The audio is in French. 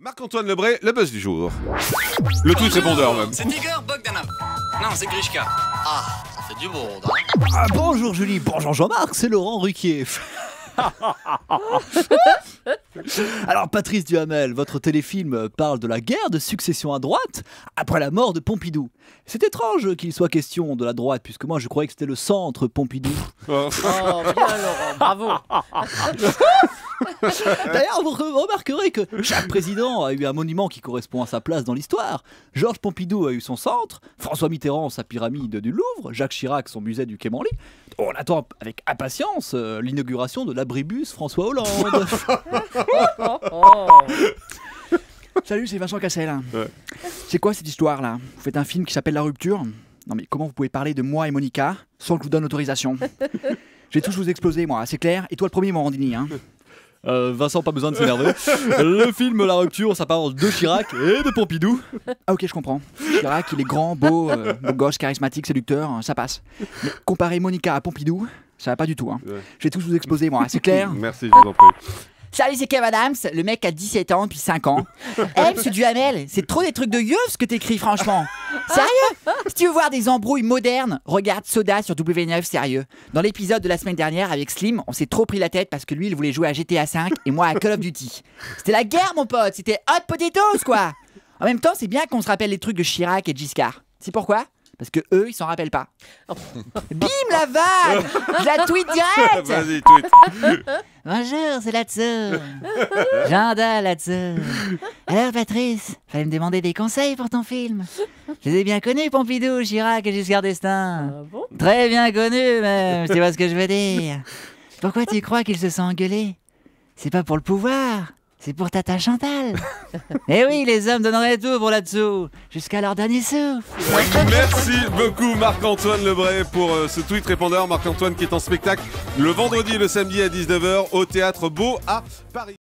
Marc-Antoine Lebray, le buzz du jour. Le tweet répondeur même. C'est Igor Bogdanov. Non, c'est Grishka. Ah, ça fait du monde, hein. Ah, bonjour Julie, bonjour Jean-Marc, c'est Laurent Ruquier. Alors Patrice Duhamel, votre téléfilm parle de la guerre de succession à droite après la mort de Pompidou. C'est étrange qu'il soit question de la droite puisque moi je croyais que c'était le centre Pompidou. Oh, bien Laurent, bravo. D'ailleurs, vous remarquerez que chaque président a eu un monument qui correspond à sa place dans l'histoire. Georges Pompidou a eu son centre, François Mitterrand sa pyramide du Louvre, Jacques Chirac son musée du Quai Branly. On attend avec impatience l'inauguration de l'abribus François Hollande. Salut, c'est Vincent Cassel. Ouais. C'est quoi cette histoire-là? Vous faites un film qui s'appelle La Rupture? Non mais comment vous pouvez parler de moi et Monica sans que je vous donne autorisation? Je vais tous vous exploser, moi, c'est clair? Et toi le premier, Morandini, hein? Vincent, pas besoin de s'énerver. Le film La Rupture, ça parle de Chirac et de Pompidou. Ah ok, je comprends. Chirac, il est grand, beau, beau gosse, charismatique, séducteur, ça passe. Mais comparer Monica à Pompidou, ça va pas du tout, hein. Ouais. Je vais tous vous exploser, moi, c'est clair? Merci, je vous en prie. Salut, c'est Kev Adams, le mec a 17 ans depuis 5 ans. Eh, monsieur Duhamel, c'est trop des trucs de yeux ce que t'écris, franchement. Sérieux? Si tu veux voir des embrouilles modernes, regarde Soda sur W9, sérieux. Dans l'épisode de la semaine dernière avec Slim, on s'est trop pris la tête parce que lui, il voulait jouer à GTA 5 et moi à Call of Duty. C'était la guerre, mon pote, c'était hot potatoes, quoi. En même temps, c'est bien qu'on se rappelle les trucs de Chirac et de Giscard. C'est pourquoi? Parce que eux, ils s'en rappellent pas. Bim, la vanne! Je la tweet direct! Vas-y, tweet. Bonjour, c'est là-dessous. Janda là-dessous. Alors Patrice, fallait me demander des conseils pour ton film. Je les ai bien connus, Pompidou, Chirac et Giscard d'Estaing. Ah bon? Très bien connus même, tu vois ce que je veux dire. Pourquoi tu crois qu'ils se sont engueulés? C'est pas pour le pouvoir, c'est pour Tata Chantal. Eh oui, les hommes donneraient tout pour là-dessous, jusqu'à leur dernier souffle. Merci beaucoup Marc-Antoine Lebray pour ce tweet répondeur. Marc-Antoine qui est en spectacle le vendredi et le samedi à 19h au Théâtre Beau à Paris.